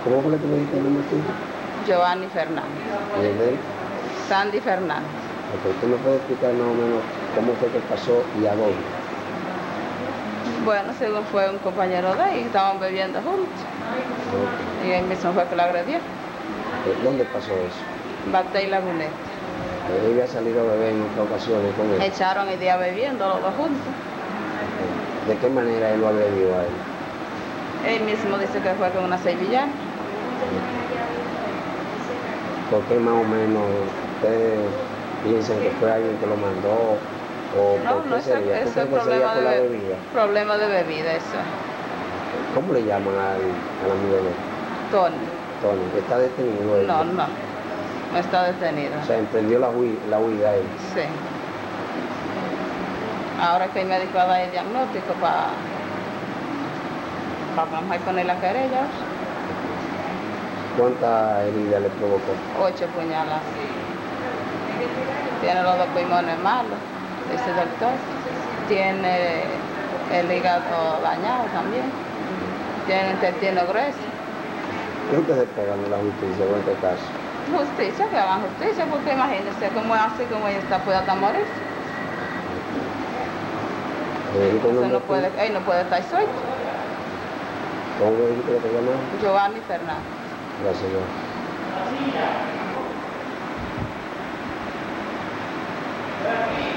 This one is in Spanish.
¿Cómo fue que tú me dijiste el nombre tuyo? Giovanni Fernández. ¿Y el de él? Sandy Fernández. Ok, ¿tú me puedes explicar más o menos cómo fue que pasó y a dónde? Bueno, según fue un compañero de ahí, estaban bebiendo juntos. Ok. Y él mismo fue que lo agredió. ¿Dónde pasó eso? Batey Laguneta. Él había salido a beber en otras ocasiones con él. Echaron el día bebiendo los dos juntos. Ok. ¿De qué manera él lo agredió a él? Él mismo dice que fue con una sevillana. ¿Por qué más o menos ustedes piensan que fue alguien que lo mandó? ¿O No, por no, qué sería? ¿Tú ese es crees que sería por la bebida? problema de bebida, eso. ¿Cómo le llaman al amigo de él? Tony. Tony, ¿está detenido él? No está detenido. O sea, emprendió la huida él. Sí. Ahora que el médico va a dar el diagnóstico para vamos a poner la querella. ¿Cuántas heridas le provocó? 8 puñaladas. Tiene los 2 pulmones malos, dice el doctor. Tiene el hígado dañado también. Tiene el intestino grueso. ¿Qué ustedes esperan de la justicia en este caso? Justicia, que hagan justicia, porque imagínense cómo es así, como ella está, puede hasta morir. Entonces él no puede estar suelto. ¿Cómo me dijiste que te llamas? Giovanni Fernández. Gracias, señor.